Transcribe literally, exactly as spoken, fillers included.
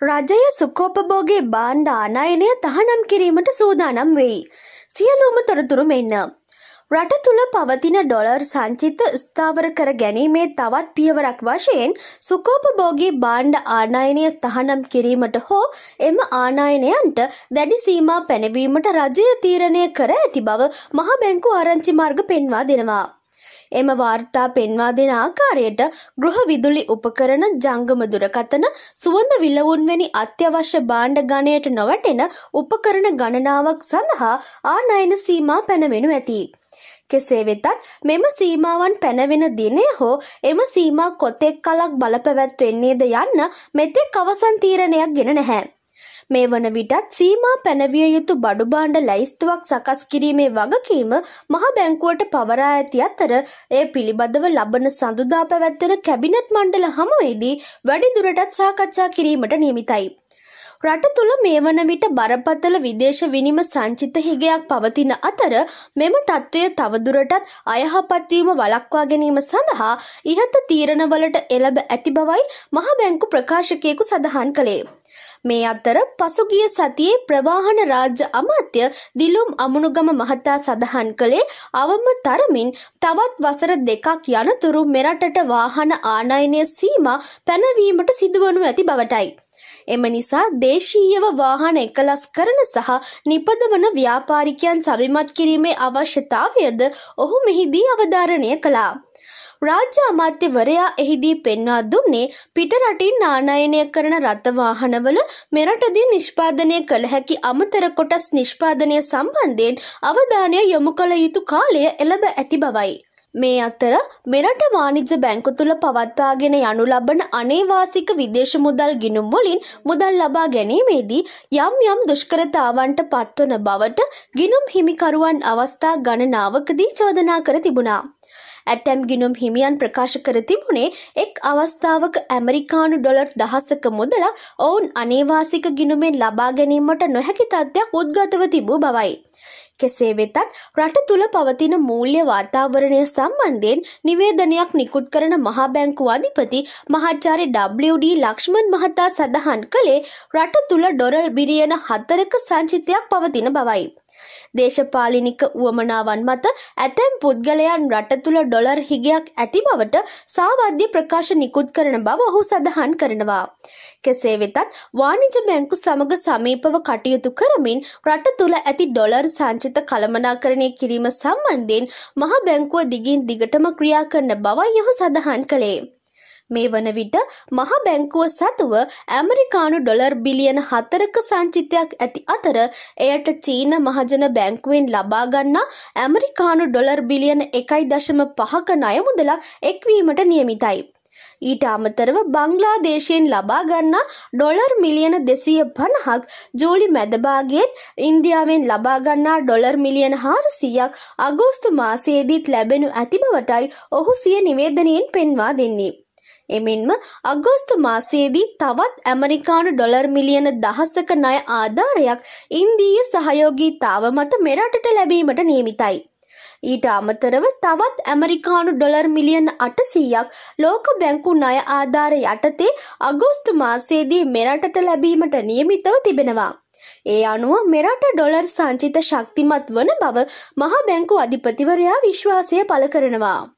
රජය සුඛෝපභෝගී භාණ්ඩ ආනයනය තහනම් කිරීමට සූදානම් වෙයි. සියලුම තොරතුරු මෙන්න. රට තුළ පවතින ඩොලර් සංචිත ස්ථාවර කර ගැනීමේ තවත් පියවරක් වශයෙන් සුඛෝපභෝගී භාණ්ඩ ආනයනය තහනම් කිරීමට හෝ එම ආනයනයන්ට දැඩි සීමා පැනවීමට රජය තීරණය කර ඇති බව මහ බැංකුව ආරංචි මාර්ග පෙන්වා දෙනවා. එම වාර්තා පෙන්වා දෙන ආකාරයට ගෘහ විදුලි උපකරණ, ජංගම දුරකථන, සුවඳ විලවුන් වැනි අත්‍යවශ්‍ය භාණ්ඩ ගණයට නොවැටෙන උපකරණ ගණනාවක් සඳහා ආනයන සීමා පැනවෙනු ඇති. කෙසේ වෙතත් මෙම සීමාවන් පැනවෙන දිනය හෝ එම සීමා කොතෙක් කලක් බලපැවැත්වෙන්නේද යන්න මෙතෙක් අවසන් තීරණයක් ගෙන නැහැ. මේ වන විටත් සීමා පැනවිය යුතු බඩු භාණ්ඩ ලැයිස්තුවක් සකස් කිරීමේ වගකීම මහ බැංකුවට පවරා ඇති අතර එය පිළිබඳව ලබන සඳුදා පැවැත්වෙන කැබිනට් මණ්ඩල හමුවේදී වැඩිදුරටත් සාකච්ඡා කිරීමට නියමිතයි. රට තුළ මේ වන විට බරපතල විදේශ විනිම සංචිත හිගයක් පවතින අතර මෙම තත්ත්වය තවදුරටත් අයහපත් වීම වළක්වා ගැනීම සඳහා ඉහත තීරණවලට එළඹ ඇති බවයි මහ බැංකු ප්‍රකාශකයෙකු සඳහන් කළේ. මේ අතර පසුගිය සතියේ ප්‍රවාහන රාජ්‍ය අමාත්‍ය දිලුම් අමුණුගම මහතා සඳහන් කළේ අවම තරමින් තවත් වසර දෙකක් යනතුරු මෙරටට වාහන ආනයනය සීමා පැනවීමට සිදුවනු ඇති බවටයි. එම නිසා දේශීයව වාහන එකලස් කරන සහ නිපදවන ව්‍යාපාරිකයන් සවිමත් කිරීමේ අවශ්‍යතාවයද ඔහු මෙහිදී අවධාරණය කළා. රාජ්‍ය අමාත්‍යවරයා එහිදී පෙන්වා දුන්නේ පිට රටින් ආනයනය කරන රථ වාහනවල මෙරටදී නිෂ්පාදනය කළ හැකි අමතර කොටස් නිෂ්පාදනය සම්බන්ධයෙන් අවධානය යොමු කළ යුතු කාලය එළඹ ඇති බවයි. මේ අතර මෙරට වාණිජ්‍ය බැංකු තුල පවත්වාගෙන යනු ලබන අනේවාසික විදේශ මුදල් ගිණුම් වලින් මුදල් ලබා ගැනීමේදී යම් යම් දුෂ්කරතාවන්ට පත්වන බවට ගිණුම් හිමිකරුවන් අවස්ථා ගණනාවකදී චෝදනා කර තිබුණා. ඇතැම් ගිණුම් හිමියන් ප්‍රකාශ කර තිබුණේ එක් අවස්ථාවක ඇමරිකානු ඩොලර් දහසක මුදලක් ඔවුන් අනේවාසික ගිණුමෙන් ලබා ගැනීමට නොහැකි තත්ත්වයක් උද්ගතව තිබූ බවයි. කෙසේ වෙතත් රට තුළ පවතින මූල්‍ය වාතාවරණය සම්බන්ධයෙන් නිවේදනයක් නිකුත් කරන මහා බැංකුව අධිපති මහාචාර්ය ඩබ්ලිව් ඩී ලක්ෂ්මන් මහතා සඳහන් කළේ රට තුළ ඩොලර් බිලියන හතරක සංචිතයක් පවතින බවයි. දේශපාලනික උවමනාවන් මත ඇතැම් පුද්ගලයන් රට තුළ ඩොලර් හිගයක් ඇති බවට සාවද්‍ය ප්‍රකාශ නිකුත් කරන බව ඔහු සඳහන් කරනවා. කෙසේ වෙතත් වාණිජ්‍ය බැංකු සමග සමීපව කටයුතු කරමින් රට තුළ ඇති ඩොලර් සංචිත කළමනාකරණය කිරීම සම්බන්ධයෙන් මහ බැංකුව දිගින් දිගටම ක්‍රියා කරන බවයි ඔහු සඳහන් කළේ. මේ වන විට මහ බැංකුව සතුව ඇමරිකානු ඩොලර් බිලියන හතරක සංචිතයක් ඇති අතර එයට චීන මහජන බැංකුවෙන් ලබා ගන්නා ඇමරිකානු ඩොලර් බිලියන එකයි දශම පහක ණය මුදලක් එක්වීමට නියමිතයි. ඊට අමතරව බංග්ලාදේශයෙන් ලබා ගන්නා ඩොලර් මිලියන දෙසිය පනහක් ජූලි මැද භාගයේත් ඉන්දියාවෙන් ලබා ගන්නා ඩොලර් මිලියන හාරසියයක් අගෝස්තු මාසයේදීත් ලැබෙනු ඇති බවටයි ඔහු සිය නිවේදනයෙන් පෙන්වා දෙන්නේ. එමෙන්ම අගෝස්තු මාසයේදී තවත් ඇමරිකානු ඩොලර් මිලියන දහසක ණය ආධාරයක් ඉන්දීය සහයෝගීතාව මත මෙරටට ලැබීමට නියමිතයි. ඊට අමතරව තවත් ඇමරිකානු ඩොලර් මිලියන අටසීයක් ලෝක බැංකු ණය ආධාර යටතේ අගෝස්තු මාසයේදී මෙරටට ලැබීමට නියමිතව තිබෙනවා. ඒ අනුව මෙරට ඩොලර් සංචිත ශක්තිමත් වන බව මහ බැංකු අධිපතිවරයා විශ්වාසය පළ කරනවා.